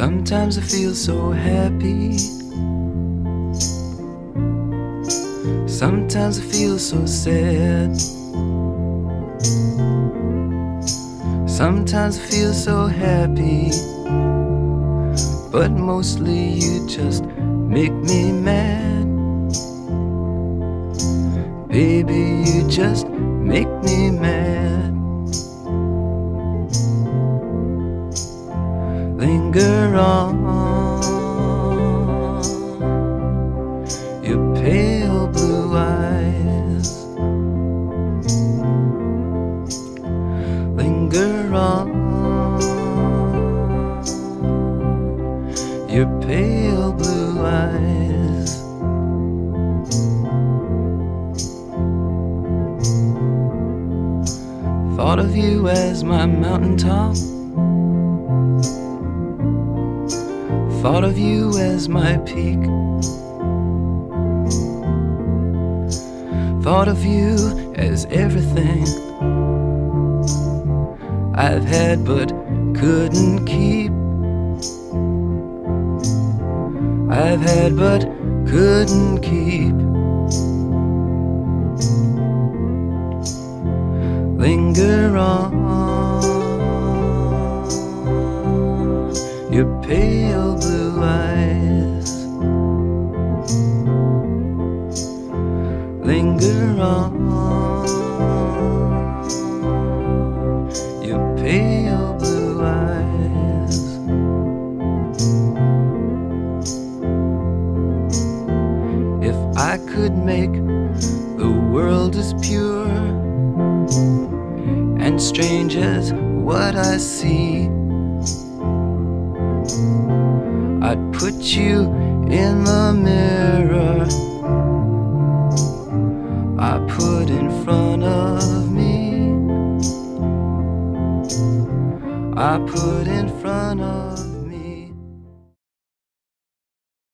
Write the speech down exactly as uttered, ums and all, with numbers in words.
Sometimes I feel so happy. Sometimes I feel so sad. Sometimes I feel so happy, but mostly you just make me mad. Baby, you just make me mad. Linger on, your pale blue eyes. Linger on, your pale blue eyes. Thought of you as my mountaintop. Thought of you as my peak. Thought of you as everything I've had but couldn't keep. I've had but couldn't keep. Linger on, your pale blue eyes. Linger on, your pale blue eyes. If I could make the world as pure and strange as what I see, I'd put you in the mirror I put in front of me. I put in front of